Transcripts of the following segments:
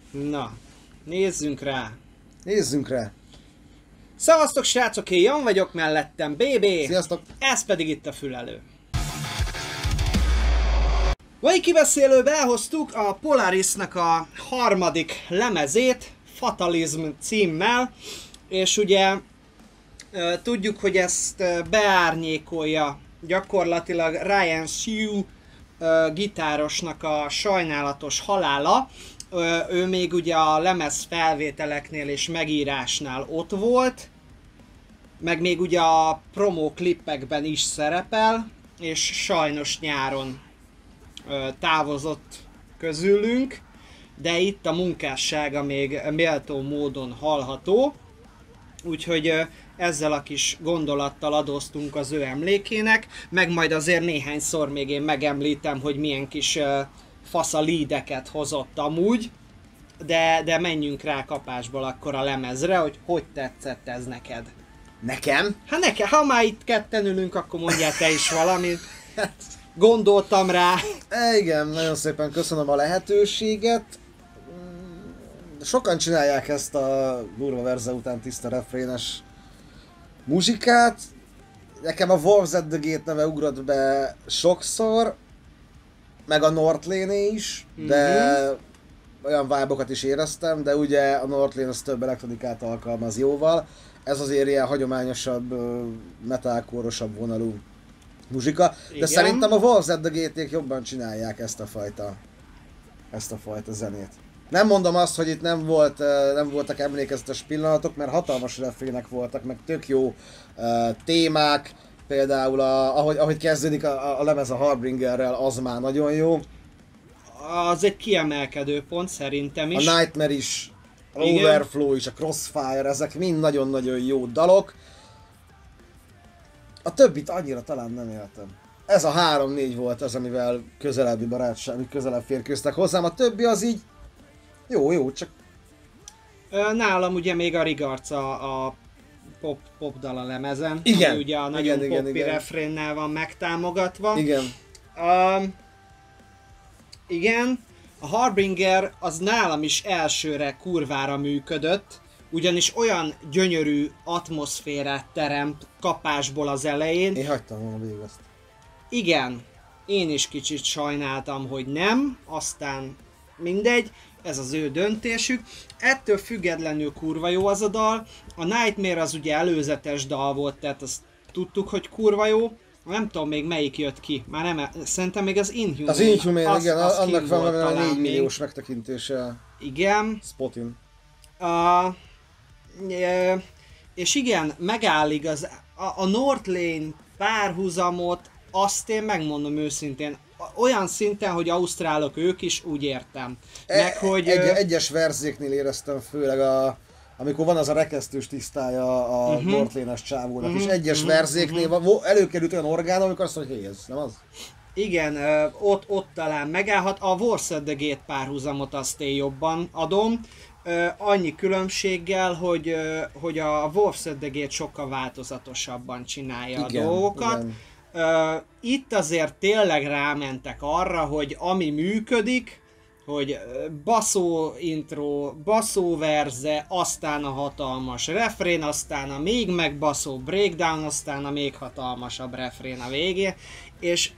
Na, nézzünk rá. Nézzünk rá! Szevasztok srácok, én Jan vagyok, mellettem BB. Sziasztok! Ez pedig itt a Fülelő. Mai kibeszélőbe elhoztuk a Polarisnak a harmadik lemezét, Fatalism címmel, és ugye tudjuk, hogy ezt beárnyékolja gyakorlatilag Ryan Sue gitárosnak a sajnálatos halála. Ő még ugye a lemez felvételeknél és megírásnál ott volt, meg még ugye a promo klippekben is szerepel, és sajnos nyáron távozott közülünk, de itt a munkássága még méltó módon hallható, úgyhogy ezzel a kis gondolattal adóztunk az ő emlékének, meg majd azért néhányszor még én megemlítem, hogy milyen kis fasza leadeket hozott amúgy, de menjünk rá kapásból akkor a lemezre, hogy tetszett ez neked. Nekem? Hát nekem, ha már itt ketten ülünk, akkor mondjál te is valamit. Gondoltam rá. Igen, nagyon szépen köszönöm a lehetőséget. Sokan csinálják ezt a durva verze után tiszta refrénes muzsikát. Nekem a Wolves at the Gate neve ugrott be sokszor, meg a Northlane is, de olyan vibe-okat is éreztem, de ugye a Northlane az több elektronikát alkalmaz jóval. Ez azért ilyen hagyományosabb, metalcore-osabb vonalú muzsika, de Igen. szerintem a Wolves at the Gate-ék jobban csinálják ezt a fajta zenét. Nem mondom azt, hogy itt nem voltak emlékezetes pillanatok, mert hatalmas refrének voltak, meg tök jó témák, például ahogy kezdődik a lemez a Harbingerrel, az már nagyon jó. Az egy kiemelkedő pont szerintem is. A Nightmare is, a Igen. Overflow is, a Crossfire, ezek mind nagyon-nagyon jó dalok. A többit annyira talán nem éltem. Ez a 3-4 volt az, amivel közelebbi barátság, közelebb férkőztek hozzám, a többi az így jó, csak... Nálam ugye még a Regards a pop dal a lemezen, Igen. ami ugye a nagyon Igen. popi refrénnel van megtámogatva. Igen. Igen, a Harbinger az nálam is elsőre kurvára működött, ugyanis olyan gyönyörű atmoszférát teremt kapásból az elején. Én hagytam volna végig azt. Igen, én is kicsit sajnáltam, hogy nem, aztán mindegy, ez az ő döntésük. Ettől függetlenül kurva jó az a dal. A Nightmare az ugye előzetes dal volt, tehát azt tudtuk, hogy kurva jó. Nem tudom még melyik jött ki, már nem, szerintem még az Inhuman. Az Inhuman, igen, az annak kint van volt valami talán 4 még. milliós megtekintése Igen. Spotin. És igen, megáll igaz, a Northlane párhuzamot, azt én megmondom őszintén, olyan szinten, hogy ausztrálok ők is, úgy értem. Meg, hogy... Egyes verzéknél éreztem, főleg amikor van az a rekesztős tisztája a Northlane-es csávónak, és egyes verzéknél előkerült olyan orgán, amikor azt mondja, hogy hé, ez nem az? Igen, ott talán megállhat. A Wars at the Gate párhuzamot azt én jobban adom. Annyi különbséggel, hogy a Wars at the Gate sokkal változatosabban csinálja Igen, a dolgokat. igen. Itt azért tényleg rámentek arra, hogy ami működik, hogy baszó intro, baszó verze, aztán a hatalmas refrén, aztán a még megbaszó breakdown, aztán a még hatalmasabb refrén a végén, és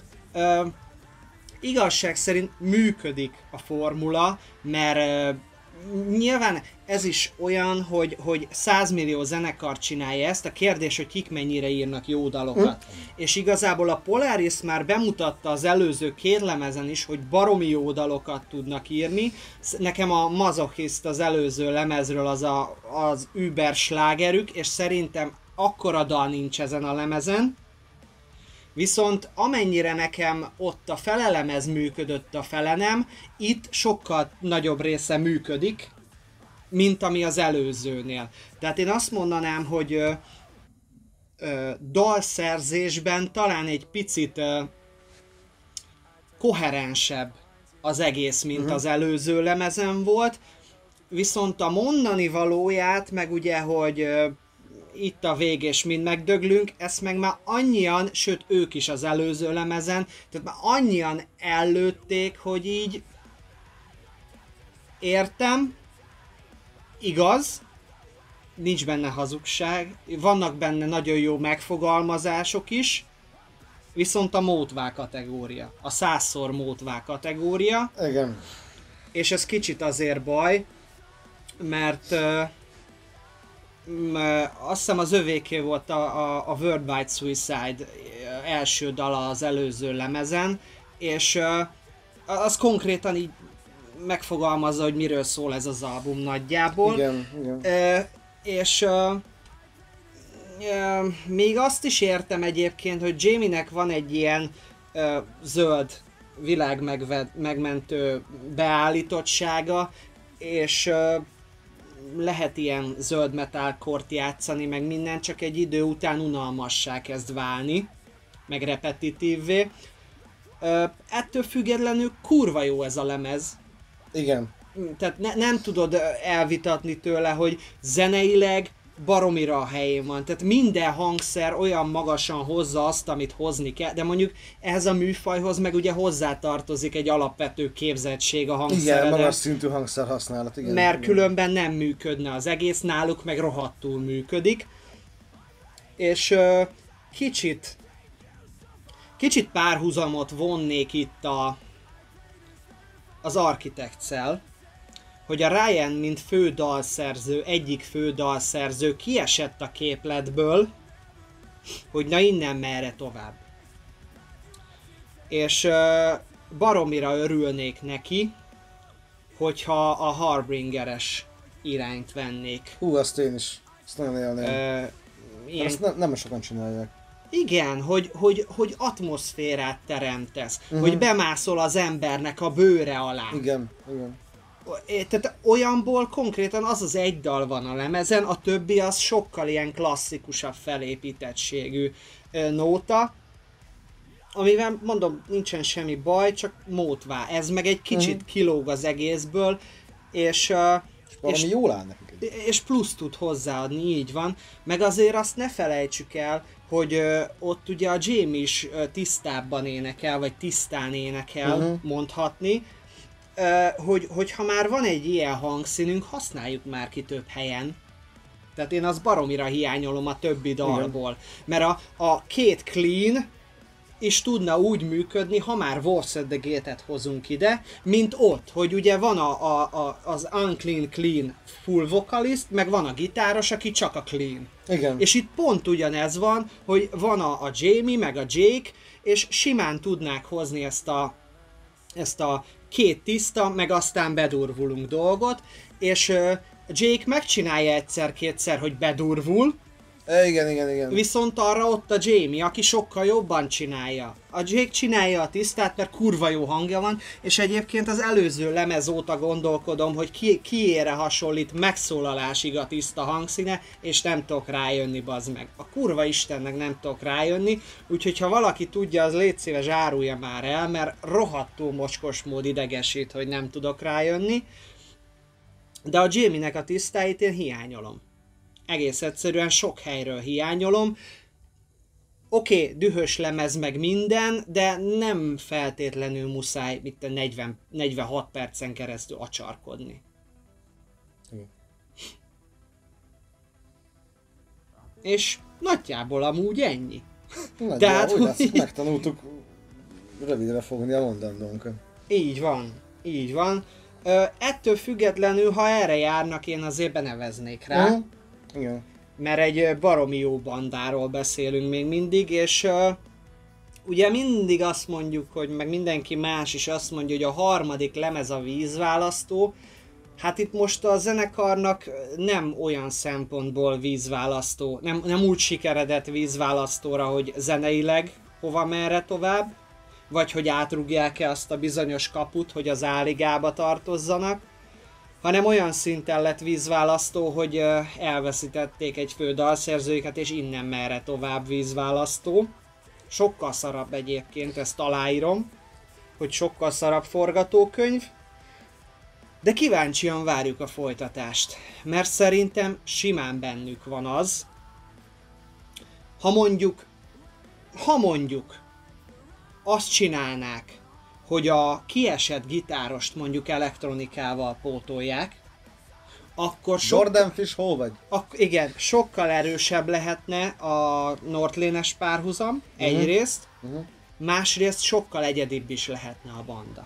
igazság szerint működik a formula, mert nyilván ez is olyan, hogy 100 millió zenekar csinálja ezt, a kérdés, hogy kik mennyire írnak jó dalokat. És igazából a Polaris már bemutatta az előző 2 lemezen is, hogy baromi jó dalokat tudnak írni. Nekem a Masochist az előző lemezről az über slágerük, és szerintem akkora dal nincs ezen a lemezen. Viszont amennyire nekem ott a felelemez működött, a fele nem, itt sokkal nagyobb része működik, mint ami az előzőnél. Tehát én azt mondanám, hogy dalszerzésben talán egy picit koherensebb az egész, mint az előző lemezen volt, viszont a mondani valóját, meg ugye, hogy itt a vég és mind megdöglünk, ezt meg már annyian, sőt ők is az előző lemezen, tehát már annyian ellőtték, hogy így értem, igaz, nincs benne hazugság, vannak benne nagyon jó megfogalmazások is, viszont a mótvá kategória, a 100-szor mótvá kategória, Igen. és ez kicsit azért baj, mert azt hiszem az övéké volt a Worldwide Suicide első dala az előző lemezen, és az konkrétan így megfogalmazza, hogy miről szól ez az album nagyjából. Igen. És még azt is értem egyébként, hogy Jamie-nek van egy ilyen zöld világ megmentő beállítottsága, és lehet ilyen zöld metalcore-t játszani, meg minden, csak egy idő után unalmassá kezd válni, meg repetitívvé. Ettől függetlenül kurva jó ez a lemez. Igen. Tehát nem tudod elvitatni tőle, hogy zeneileg baromira a helyén van. Tehát minden hangszer olyan magasan hozza azt, amit hozni kell, de mondjuk ehhez a műfajhoz meg ugye hozzátartozik egy alapvető képzettség a hangszereden. Igen, magas szintű hangszer használat, igen. Mert igen. különben nem működne az egész, náluk meg rohadtul működik. És kicsit párhuzamot vonnék itt az Architects-el, hogy a Ryan, mint egyik fő dalszerző kiesett a képletből, hogy na innen merre tovább. És baromira örülnék neki, hogyha a Harbingeres irányt vennék. Hú, azt én is. Ezt nagyon élném. Ezt nem sokan csinálják. Igen, hogy atmoszférát teremtesz, hogy bemászol az embernek a bőre alá. Igen. Tehát olyanból konkrétan az egy dal van a lemezen, a többi az sokkal ilyen klasszikusabb felépítettségű nóta, amivel mondom, nincsen semmi baj, csak mótvá. Ez meg egy kicsit kilóg az egészből, és valami jól áll nekik. És plusz tud hozzáadni, így van. Meg azért azt ne felejtsük el, hogy ott ugye a Jamie is tisztábban énekel, vagy tisztán énekel, mondhatni, hogy ha már van egy ilyen hangszínünk, használjuk már ki több helyen. Tehát én azt baromira hiányolom a többi dalból. Mert a két clean is tudna úgy működni, ha már Wars at the Gate-et hozunk ide, mint ott, hogy ugye van az unclean clean full vocalist, meg van a gitáros, aki csak a clean. Igen. És itt pont ugyanez van, hogy van a Jamie, meg a Jake, és simán tudnák hozni ezt a két tiszta, meg aztán bedurvulunk dolgot, és Jake megcsinálja egyszer-kétszer, hogy bedurvul, Igen. viszont arra ott a Jamie, aki sokkal jobban csinálja. A Jake csinálja a tisztát, mert kurva jó hangja van, és egyébként az előző lemez óta gondolkodom, hogy kiére hasonlít megszólalásig a tiszta hangszíne, és nem tudok rájönni, bazd meg. A kurva Istennek nem tudok rájönni, úgyhogy ha valaki tudja, az légy szíves árulja már el, mert rohadtul mocskos mód idegesít, hogy nem tudok rájönni. De a Jamie-nek a tisztáit én hiányolom. Egész egyszerűen sok helyről hiányolom. Oké, dühös lemez meg minden, de nem feltétlenül muszáj 46 percen keresztül acsarkodni. És nagyjából amúgy ennyi. Tehát, úgy látszik, megtanultuk rövidre fogni a mondandónkat. Így van. Ettől függetlenül, ha erre járnak, én azért beneveznék rá. Igen. Mert egy baromi jó bandáról beszélünk még mindig, és ugye mindig azt mondjuk, hogy meg mindenki más is azt mondja, hogy a harmadik lemez a vízválasztó. Hát itt most a zenekarnak nem olyan szempontból vízválasztó, nem úgy sikeredett vízválasztóra, hogy zeneileg hova merre tovább, vagy hogy átrúgják-e azt a bizonyos kaput, hogy az A-ligába tartozzanak, hanem olyan szinten lett vízválasztó, hogy elveszítették egy fő dalszerzőiket, és innen merre tovább vízválasztó. Sokkal szarabb egyébként, ezt aláírom, hogy sokkal szarabb forgatókönyv, de kíváncsian várjuk a folytatást, mert szerintem simán bennük van az, ha mondjuk azt csinálnák, hogy a kiesett gitárost mondjuk elektronikával pótolják, akkor Jordan Fish, hol vagy? igen, sokkal erősebb lehetne a Northlane-es párhuzam, egyrészt, másrészt sokkal egyedibb is lehetne a banda.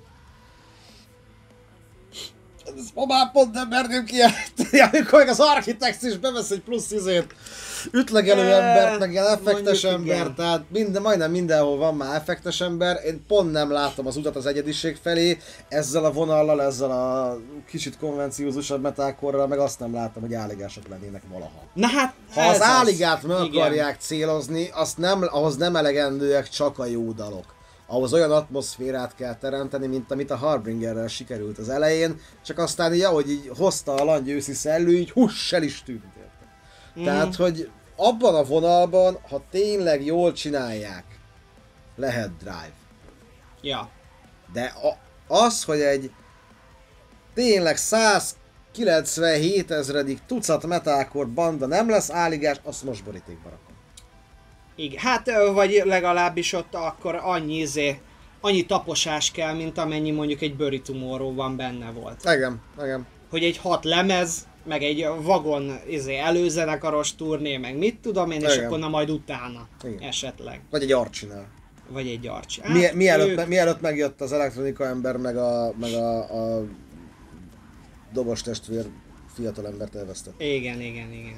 Ez ma már pont nem merném kijelenteni, amikor az Architects is bevesz egy plusz ütlegelő embert, meg ilyen effektes ember, igen. Tehát majdnem mindenhol van már effektes ember. Én pont nem látom az utat az egyediség felé, ezzel a vonallal, ezzel a kicsit konvenciózusabb metalcore-ral, meg azt nem látom, hogy álligások lennének valaha. Na hát, ha az álligát meg akarják célozni, ahhoz nem elegendőek csak a jó dalok. Ahhoz olyan atmoszférát kell teremteni, mint amit a Harbingerrel sikerült az elején, csak aztán így, ahogy így hozta a langy őszi szellő, így el is tűnt. Tehát, hogy abban a vonalban, ha tényleg jól csinálják, lehet drive. Ja. De az, hogy egy tényleg 197 ezredik tucat metalcore banda nem lesz álligás, azt most borítékba rakom. Igen, hát vagy legalábbis ott akkor annyi taposás kell, mint amennyi mondjuk egy Bury Tomorrow van benne volt. Igen. Hogy egy 6 lemez, meg egy vagon előzenekaros turné, meg mit tudom én, és akkor na majd utána esetleg. Vagy egy Archinál. Vagy egy Arch. Mielőtt megjött az elektronika ember, meg a dobos testvér fiatalembert elvesztett. Igen.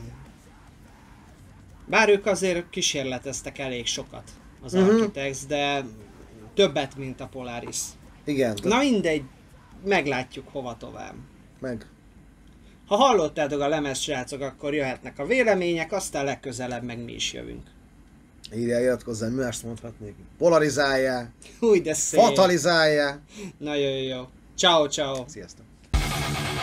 Bár ők azért kísérleteztek elég sokat az Architects, de többet, mint a Polaris. Igen. Na mindegy, meglátjuk hova tovább. Meg. Ha hallottátok a lemez, srácok, akkor jöhetnek a vélemények, aztán legközelebb meg mi is jövünk. Írjál, iratkozzál, mi mást mondhatnék? Polarizáljál. Új, de szép. Fatalizáljál. Na jó. Ciao. Sziasztok.